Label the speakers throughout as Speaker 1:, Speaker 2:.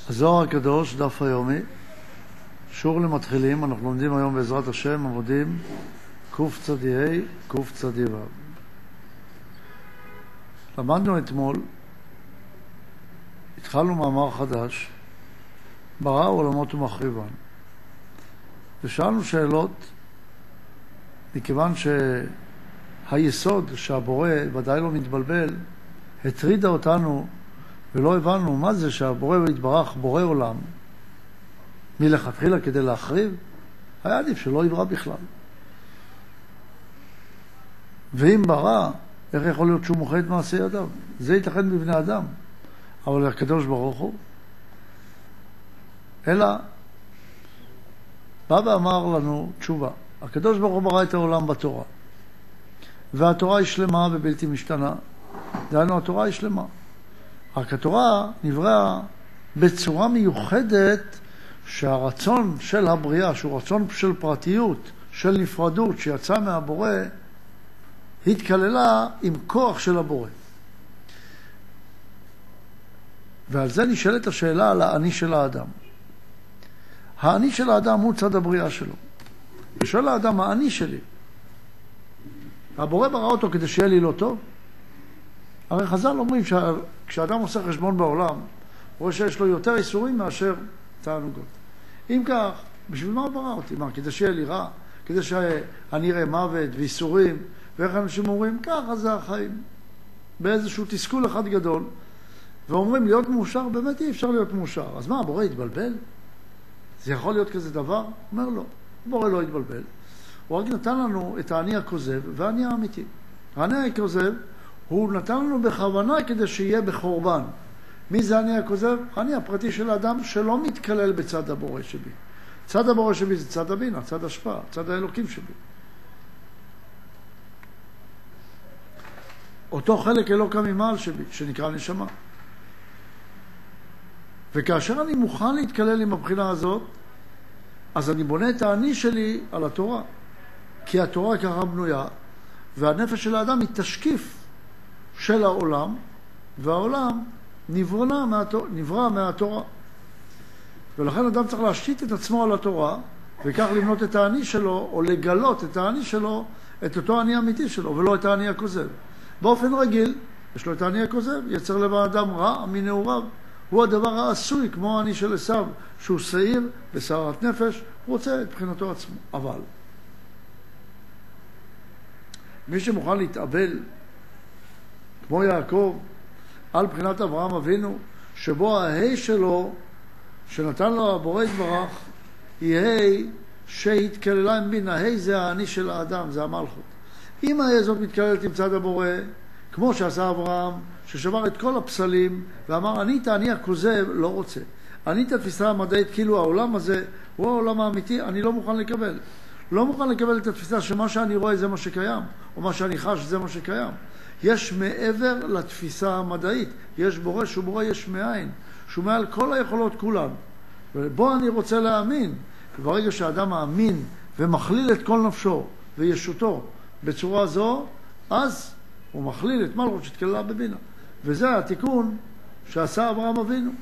Speaker 1: הזוהר הקדוש, דף היומי, שיעור למתחילים. אנחנו לומדים היום בעזרת השם עמודים קצ"ה, קצ"ו. למדנו אתמול, התחלנו מאמר חדש, ברא עולמות ומחריבן, ושאלנו שאלות, מכיוון שהיסוד שהבורא ודאי לא מתבלבל, הטרידה אותנו ולא הבנו מה זה שהבורא יתברך בורא עולם מלכתחילה כדי להחריב. היה עדיף שלא יברא בכלל. ואם ברא, איך יכול להיות שהוא מוחה את מעשי ידיו? זה ייתכן בבני אדם, אבל הקדוש ברוך הוא אלא בא ואמר לנו תשובה. הקדוש ברוך הוא ברא את העולם בתורה, והתורה היא שלמה ובלתי משתנה. דהיינו, התורה היא שלמה. רק התורה נבראה בצורה מיוחדת שהרצון של הבריאה, שהוא רצון של פרטיות, של נפרדות, שיצא מהבורא, התכללה עם כוח של הבורא. ועל זה נשאלת השאלה על האני של האדם. האני של האדם הוא צד הבריאה שלו. ושואל האדם, האני שלי, הבורא ברא אותו כדי שיהיה לי לא טוב? הרי חז"ל אומרים שכשאדם עושה חשבון בעולם, הוא רואה שיש לו יותר איסורים מאשר תענוגות. אם כך, בשביל מה הוא ברא אותי? מה, כדי שיהיה לי רע? כדי שאני אראה מוות ואיסורים? ואיך אנשים אומרים, ככה זה החיים. באיזשהו תסכול אחד גדול. ואומרים, להיות מאושר, באמת אי אפשר להיות מאושר. אז מה, הבורא יתבלבל? זה יכול להיות כזה דבר? אומר לא, הבורא לא יתבלבל. הוא רק נתן לנו את האני הכוזב והאני האמיתי. האני הכוזב, הוא נתן לנו בכוונה כדי שיהיה בחורבן. מי זה אני הכוזב? אני הפרטי של האדם שלא מתכלל בצד הבורא שבי. צד הבורא שבי זה צד הבינה, צד השפעה, צד האלוקים שבי. אותו חלק אלוקה ממעל שבי, שנקרא נשמה. וכאשר אני מוכן להתכלל עם הבחינה הזאת, אז אני בונה את האני שלי על התורה. כי התורה ככה בנויה, והנפש של האדם היא תשקיף של העולם, והעולם נברא מהתורה. ולכן אדם צריך להשתית את עצמו על התורה, וכך לבנות את האני שלו, או לגלות את האני שלו, את אותו האני האמיתי שלו, ולא את האני הכוזב. באופן רגיל, יש לו את האני הכוזב, יצר לב האדם רע מנעוריו. הוא הדבר העשוי, כמו האני של עשיו, שהוא שעיר בסערת נפש, הוא רוצה את בחינתו עצמו. אבל מי שמוכן להתאבל, כמו יעקב, על בחינת אברהם אבינו, שבו ההי שלו, שנתן לו הבורא יתברך, היא ההי שהתכללה עם בין. ההי זה האני של האדם, זה המלכות. אם ההי הזאת מתכללת עם צד הבורא, כמו שעשה אברהם, ששבר את כל הפסלים, ואמר, אני את האני הכוזב לא רוצה. אני את התפיסה המדעית, כאילו העולם הזה הוא העולם האמיתי, אני לא מוכן לקבל. לא מוכן לקבל את התפיסה שמה שאני רואה זה מה שקיים, או מה שאני חש זה מה שקיים. יש מעבר לתפיסה המדעית. יש בורא שהוא בורא יש מאין, שהוא מעל כל היכולות כולן. ובו אני רוצה להאמין. וברגע שהאדם מאמין ומכליל את כל נפשו וישותו בצורה זו, אז הוא מכליל את מלכות שהתכללה בבינה. וזה התיקון שעשה אברהם אבינו.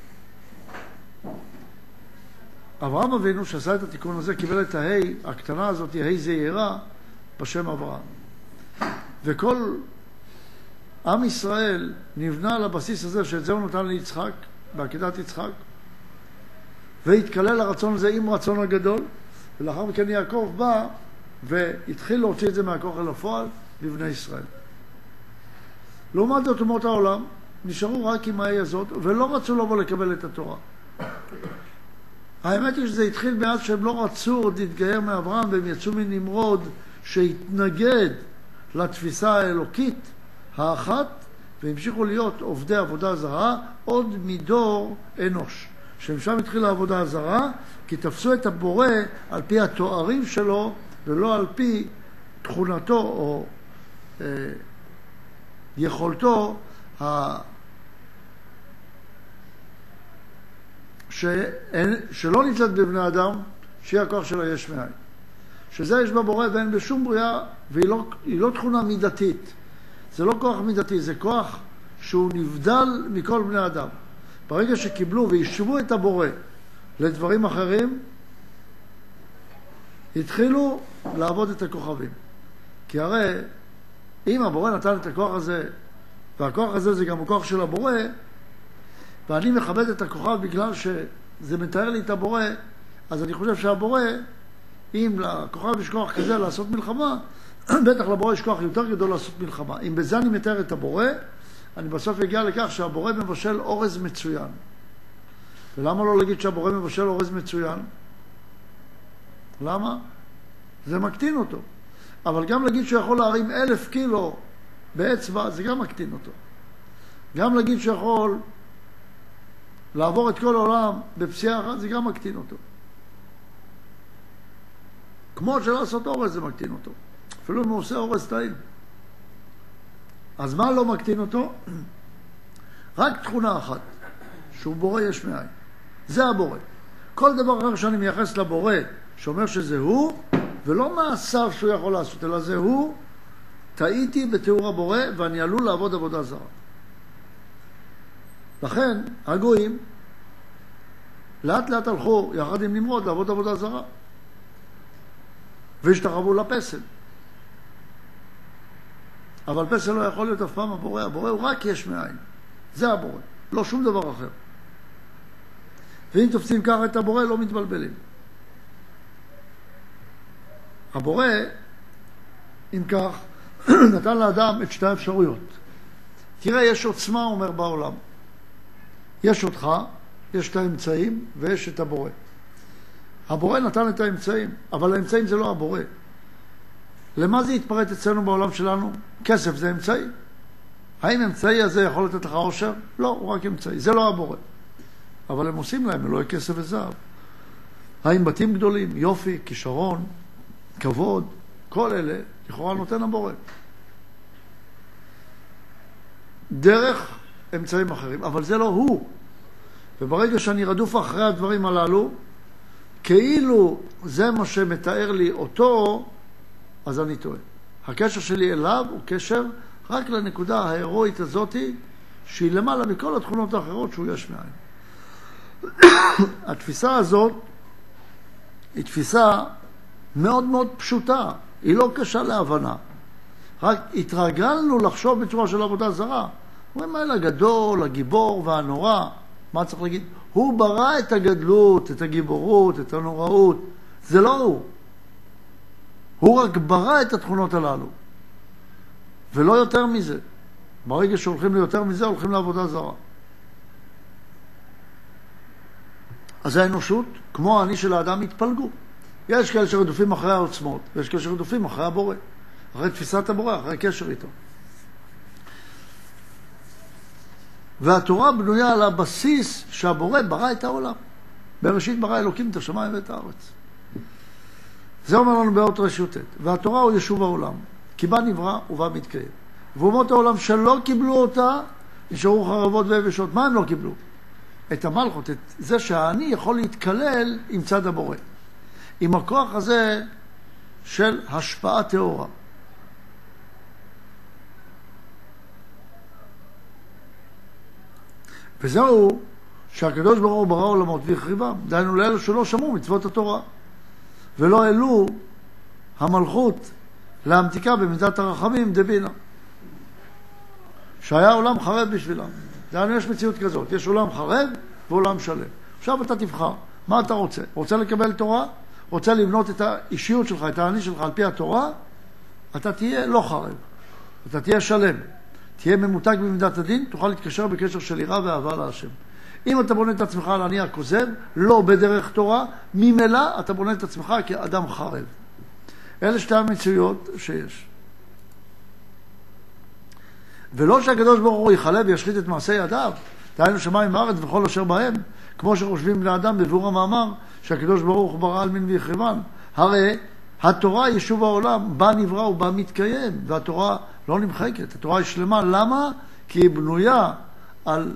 Speaker 1: אברהם אבינו שעשה את התיקון הזה קיבל את ההי הקטנה הזאת, ההי זעירה, בשם אברהם. וכל עם ישראל נבנה על הבסיס הזה שאת זה הוא נתן ליצחק, בעקדת יצחק, והתכלל הרצון הזה עם רצון הגדול, ולאחר מכן יעקב בא והתחיל להוציא את זה מהכוח אל הפועל בבני ישראל. לעומת זאת אומות העולם נשארו רק עם ההי הזאת ולא רצו לבוא לקבל את התורה. האמת היא שזה התחיל מאז שהם לא רצו עוד להתגייר מאברהם, והם יצאו מנמרוד שהתנגד לתפיסה האלוקית האחת, והמשיכו להיות עובדי עבודה זרה עוד מדור אנוש. שמשם התחילה העבודה הזרה, כי תפסו את הבורא על פי התוארים שלו, ולא על פי תכונתו או יכולתו שלא נמצאת בבני אדם, שהיא הכוח של היש מאין. שזה יש בבורא ואין בשום בריאה, והיא לא תכונה מידתית. זה לא כוח מידתי, זה כוח שהוא נבדל מכל בני אדם. ברגע שקיבלו וישבו את הבורא לדברים אחרים, התחילו לעבוד את הכוכבים. כי הרי אם הבורא נתן את הכוח הזה, והכוח הזה זה גם הכוח של הבורא, ואני מכבד את הכוכב בגלל שזה מתאר לי את הבורא, אז אני חושב שהבורא, אם לכוכב יש כוח כזה לעשות מלחמה, בטח לבורא יש כוח יותר גדול לעשות מלחמה. אם בזה אני מתאר את הבורא, אני בסוף אגיע לכך שהבורא מבשל אורז מצוין. ולמה לא להגיד שהבורא מבשל אורז מצוין? למה? זה מקטין אותו. אבל גם להגיד שהוא יכול להרים 1,000 קילו באצבע, זה גם מקטין אותו. גם להגיד שהוא יכול לעבור את כל העולם בפסיעה אחת, זה גם מקטין אותו. כמו שלעשות אורז זה מקטין אותו. אפילו אם הוא עושה אורז טעים. אז מה לא מקטין אותו? רק תכונה אחת, שהוא בורא יש מאין. זה הבורא. כל דבר אחר שאני מייחס לבורא, שאומר שזה הוא, ולא מעשיו שהוא יכול לעשות, אלא זה הוא, טעיתי בתיאור הבורא, ואני עלול לעבוד עבודה זרה. לכן, הגויים, לאט לאט הלכו יחד עם נמרוד לעבוד עבודה זרה. והשתחוו לפסל. אבל פסל לא יכול להיות אף פעם הבורא. הבורא הוא רק יש מאין. זה הבורא. לא שום דבר אחר. ואם תופסים ככה את הבורא, לא מתבלבלים. הבורא, אם כך, נתן לאדם את שתי האפשרויות. תראה, יש עוצמה, אומר בעולם. יש אותך, יש את האמצעים, ויש את הבורא. הבורא נתן את האמצעים, אבל האמצעים זה לא הבורא. למה זה יתפרט אצלנו בעולם שלנו? כסף זה אמצעי. האם אמצעי הזה יכול לתת לך עושר? לא, הוא רק אמצעי. זה לא הבורא. אבל הם עושים להם אלוהי כסף וזהב. האם בתים גדולים, יופי, כישרון, כבוד, כל אלה, לכאורה נותן הבורא. דרך אמצעים אחרים, אבל זה לא הוא. וברגע שאני רדוף אחרי הדברים הללו, כאילו זה מה שמתאר לי אותו, אז אני טועה. הקשר שלי אליו הוא קשר רק לנקודה ההירואית הזאת, שהיא למעלה מכל התכונות האחרות שהוא יש מאין. התפיסה הזאת היא תפיסה מאוד מאוד פשוטה, היא לא קשה להבנה. רק התרגלנו לחשוב בצורה של עבודה זרה. אומרים האלה הגדול, הגיבור והנורא, מה צריך להגיד? הוא ברא את הגדלות, את הגיבורות, את הנוראות. זה לא הוא. הוא רק ברא את התכונות הללו. ולא יותר מזה. ברגע שהולכים ליותר מזה, הולכים לעבודה זרה. אז האנושות, כמו אני של האדם, התפלגו. יש כאלה שרדופים אחרי העוצמות, ויש כאלה שרדופים אחרי הבורא. אחרי תפיסת הבורא, אחרי קשר איתו. והתורה בנויה על הבסיס שהבורא ברא את העולם. בראשית ברא אלוקים את השמיים ואת הארץ. זה אומר לנו באות רשות. והתורה הוא ישוב העולם. כי בה נברא ובה מתקיים. ואומות העולם שלא קיבלו אותה, נשארו חרבות ויבשות. מה הם לא קיבלו? את המלכות, את זה שהאני יכול להתקלל עם צד הבורא. עם הכוח הזה של השפעה תאורה. וזהו שהקדוש ברוך הוא ברא עולמות והחריבם. דהיינו לאלו שלא שמעו מצוות התורה. ולא העלו המלכות להמתיקה במידת הרחמים דבינה. שהיה עולם חרב בשבילם. דהיינו יש מציאות כזאת. יש עולם חרב ועולם שלם. עכשיו אתה תבחר. מה אתה רוצה? רוצה לקבל תורה? רוצה לבנות את האישיות שלך, את האני שלך על פי התורה? אתה תהיה לא חרב. אתה תהיה שלם. תהיה ממותג במידת הדין, תוכל להתקשר בקשר של יראה ואהבה להשם. אם אתה בונה את עצמך על אני הכוזב, לא בדרך תורה, ממילא אתה בונה את עצמך כאדם חרב. אלה שתי המציאויות שיש. ולא שהקדוש ברוך הוא יחלה וישחית את מעשי ידיו, דהיינו שמיים וארץ וכל אשר בהם, כמו שחושבים בני אדם בביאור המאמר, שהקדוש ברוך הוא ברא על מין ויחריבן. הרי התורה יישוב העולם, בה נברא ובה מתקיים, והתורה לא נמחקת, התורה היא שלמה. למה? כי היא בנויה על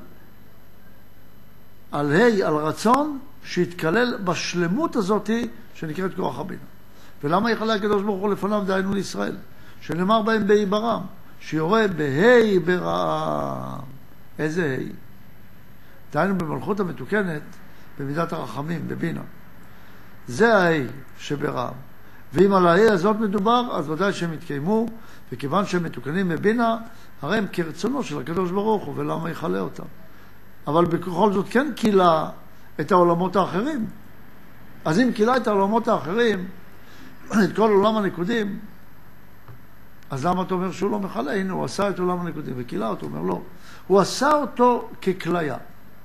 Speaker 1: על רצון שהתקלל בשלמות הזאת שנקראת כוח הבינה. ולמה יחלה הקדוש ברוך הוא לפניו דהיינו לישראל? שנאמר בהם בהי ברם, שיורה בהי ברם. איזה הי? דהיינו במלכות המתוקנת, במידת הרחמים, בבינה. זה ההי שברעם. ואם על ההי הזאת מדובר, אז ודאי שהם יתקיימו, וכיוון שהם מתוקנים בבינה, הרי הם כרצונו של הקדוש ברוך הוא, ולמה יחלה אותם. אבל בכל זאת כן קילה את העולמות האחרים. אז אם קילה את העולמות האחרים, את כל עולם הנקודים, אז למה אתה אומר שהוא לא מחלה? הנה, הוא עשה את עולם הנקודים וקילה אותו, אומר לא. הוא עשה אותו ככליה.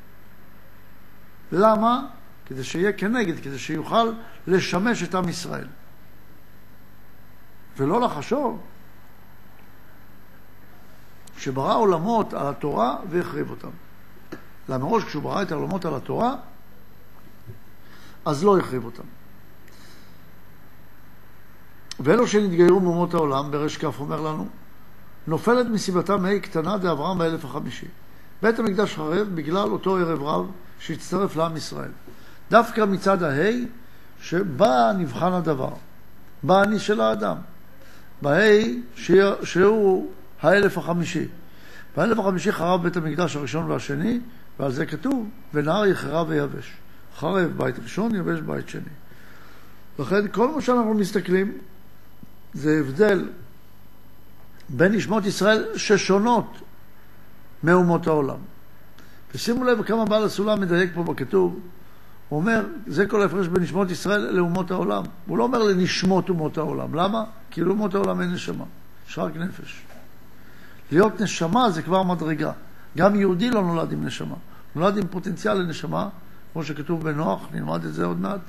Speaker 1: למה? כדי שיהיה כנגד, כדי שיוכל לשמש את עם ישראל. ולא לחשוב שברא עולמות על התורה והחריב אותם. למראש כשהוא ברא את העולמות על התורה, אז לא החריב אותם. ואלו שנתגיירו מאומות העולם, ברש כף אומר לנו, נופלת מסיבתם ה' קטנה דאברהם באלף החמישי. בית המקדש חרב בגלל אותו ערב רב שהצטרף לעם ישראל. דווקא מצד ההי שבה נבחן הדבר, באני של האדם, בהי שהוא האלף החמישי. באלף החמישי חרב בית המקדש הראשון והשני, ועל זה כתוב, ונהר יחרב ויבש. חרב בית ראשון, יבש בית שני. לכן כל מה שאנחנו מסתכלים, זה הבדל בין נשמות ישראל ששונות מאומות העולם. ושימו לב כמה בעל הסולם מדייק פה בכתוב, הוא אומר, זה כל ההפרש בין נשמות ישראל לאומות העולם. הוא לא אומר לנשמות אומות העולם. למה? כי לאומות העולם אין נשמה, יש רק נפש. להיות נשמה זה כבר מדרגה. גם יהודי לא נולד עם נשמה. נולד עם פוטנציאל לנשמה, כמו שכתוב בנוח, נלמד את זה עוד מעט,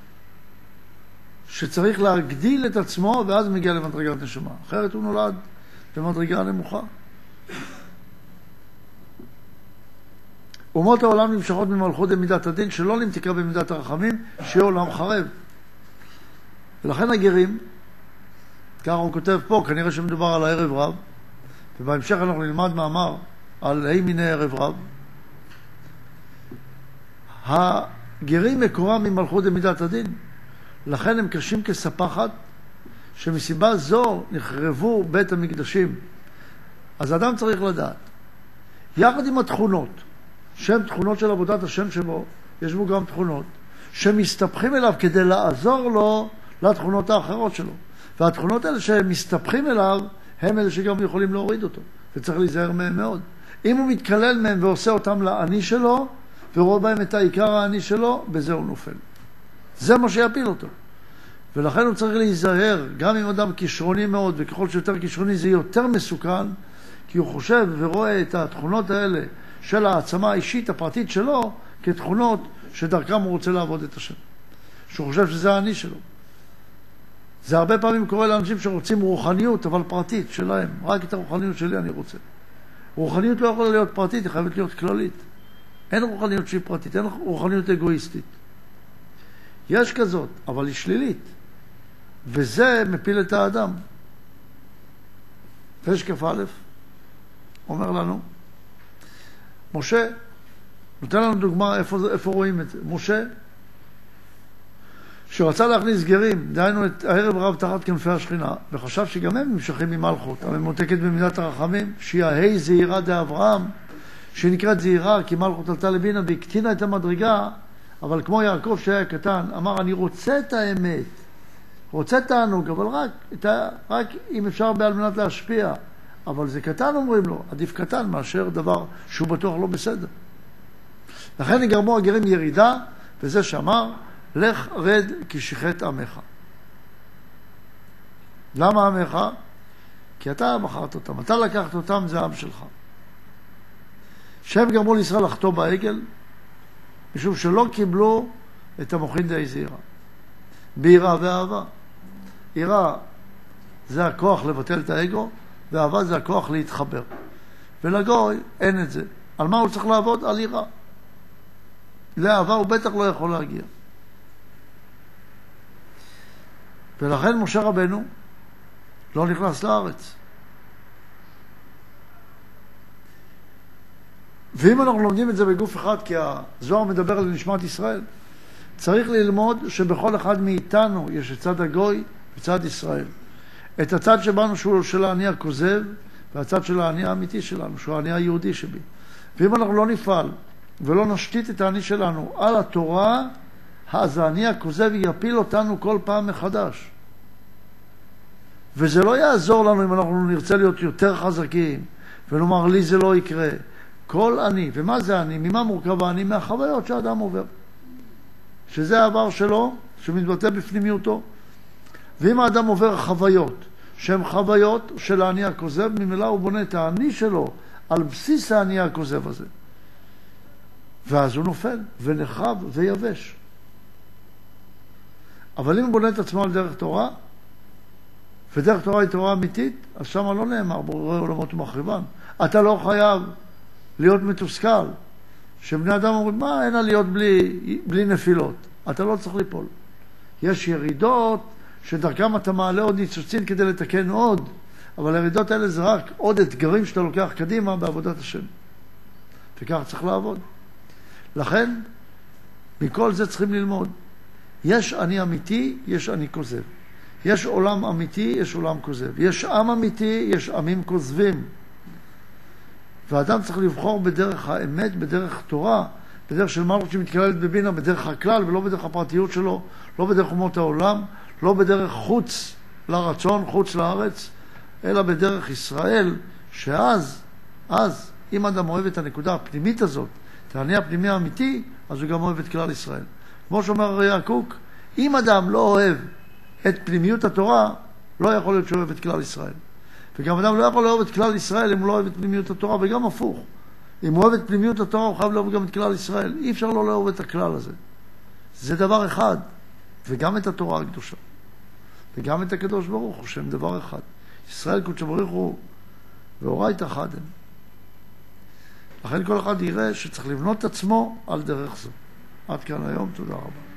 Speaker 1: שצריך להגדיל את עצמו ואז מגיע למדרגת נשמה. אחרת הוא נולד במדרגה נמוכה. אומות העולם נמשכות ממלכות במידת הדין שלא נמתיקה במידת הרחמים, שיהיה עולם חרב. ולכן הגרים, ככה הוא כותב פה, כנראה שמדובר על הערב רב, ובהמשך אנחנו נלמד מאמר על אי מיני ערב רב. הגרים מקורם ממלכות במידת הדין, לכן הם קשים כספחת, שמסיבה זו נחרבו בית המקדשים. אז האדם צריך לדעת, יחד עם התכונות, שהן תכונות של עבודת השם שבו, יש בו גם תכונות, שמסתפחים אליו כדי לעזור לו לתכונות האחרות שלו. והתכונות האלה שהם מסתפחים אליו, הם אלה שגם יכולים להוריד אותו, וצריך להיזהר מהם מאוד. אם הוא מתקלל מהם ועושה אותם לעני שלו, ורואה בהם את העיקר העני שלו, בזה הוא נופל. זה מה שיפיל אותו. ולכן הוא צריך להיזהר, גם אם אדם כישרוני מאוד, וככל שיותר כישרוני זה יותר מסוכן, כי הוא חושב ורואה את התכונות האלה של העצמה האישית הפרטית שלו, כתכונות שדרכם הוא רוצה לעבוד את השם. שהוא חושב שזה העני שלו. זה הרבה פעמים קורה לאנשים שרוצים רוחניות, אבל פרטית שלהם. רק את הרוחניות שלי אני רוצה. רוחניות לא יכולה להיות פרטית, היא חייבת להיות כללית. אין רוחניות שהיא פרטית, אין רוחניות אגואיסטית. יש כזאת, אבל היא שלילית. וזה מפיל את האדם. פשקף א' אומר לנו, משה, נותן לנו דוגמה איפה רואים את זה. משה, שרצה להכניס גרים, דהיינו את הערב רב תחת כנפי השכינה, וחשב שגם הם נמשכים ממלכות, הממותקת במידת הרחמים, שהיא ההי זהירה דאברהם, שנקראת זהירה, כי מלכות עלתה לבינה והקטינה את המדרגה, אבל כמו יעקב שהיה קטן, אמר, אני רוצה את האמת, רוצה תענוג, אבל רק אם אפשר בעל מנת להשפיע. אבל זה קטן, אומרים לו, עדיף קטן מאשר דבר שהוא בטוח לא בסדר. לכן יגרמו הגרים ירידה, וזה שאמר, לך רד כי שיחת עמך. למה עמך? כי אתה בחרת אותם, אתה לקחת אותם, זה העם שלך. שהם גרמו לישראל לחטוא בעגל, משום שלא קיבלו את המוחין די זהירה. ביראה ואהבה. יראה זה הכוח לבטל את האגו, ואהבה זה הכוח להתחבר. ולגוי אין את זה. על מה הוא צריך לעבוד? על יראה. לאהבה הוא בטח לא יכול להגיע. ולכן משה רבנו לא נכנס לארץ. ואם אנחנו לומדים את זה בגוף אחד, כי הזוהר מדבר על נשמת ישראל, צריך ללמוד שבכל אחד מאיתנו יש את צד הגוי וצד ישראל. את הצד שבנו שהוא של העני הכוזב, והצד של העני האמיתי שלנו, שהוא העני היהודי שבי. ואם אנחנו לא נפעל ולא נשתית את האני שלנו על התורה, אז האני הכוזב יפיל אותנו כל פעם מחדש. וזה לא יעזור לנו אם אנחנו נרצה להיות יותר חזקים, ונאמר לי זה לא יקרה. כל אני, ומה זה אני? ממה מורכב אני? מהחוויות שהאדם עובר. שזה העבר שלו, שמתבטא בפנימיותו. ואם האדם עובר חוויות, שהן חוויות של האני הכוזב, ממילא הוא בונה את האני שלו על בסיס האני הכוזב הזה. ואז הוא נופל, ונחרב ויבש. אבל אם הוא בונה את עצמו על דרך תורה, ודרך תורה היא תורה אמיתית, אז שם לא נאמר בורא עולמות ומחריבן. אתה לא חייב להיות מתוסכל. שבני אדם אומרים, מה, אין עליות בלי נפילות. אתה לא צריך ליפול. יש ירידות שדרכם אתה מעלה עוד ניצוצין כדי לתקן עוד, אבל הירידות האלה זה רק עוד אתגרים שאתה לוקח קדימה בעבודת השם. וכך צריך לעבוד. לכן, מכל זה צריכים ללמוד. יש אני אמיתי, יש אני כוזב. יש עולם אמיתי, יש עולם כוזב. יש עם אמיתי, יש עמים כוזבים. והאדם צריך לבחור בדרך האמת, בדרך תורה, בדרך של מלכות שמתקללת בבינה, בדרך הכלל ולא בדרך הפרטיות שלו, לא בדרך אומות העולם, לא בדרך חוץ לרצון, חוץ לארץ, אלא בדרך ישראל, שאז, אם אדם אוהב את הנקודה הפנימית הזאת, את האני הפנימי האמיתי, אז הוא גם אוהב את כלל ישראל. כמו שאומר הראי"ה הקוק, אם אדם לא אוהב את פנימיות התורה, לא יכול להיות שהוא אוהב את כלל ישראל. וגם אדם לא יכול לאהוב את כלל ישראל אם הוא לא אוהב את פנימיות התורה, וגם הפוך. אם הוא אוהב את פנימיות התורה, הוא חייב לאהוב גם את כלל ישראל. אי אפשר לא לאהוב את הכלל הזה. זה דבר אחד. וגם את התורה הקדושה. וגם את הקדוש ברוך הוא, שהם דבר אחד. ישראל קודש ברוך הוא ואורייתא חד הם. לכן כל אחד יראה שצריך לבנות את עצמו על דרך זו. עד כאן היום, תודה רבה.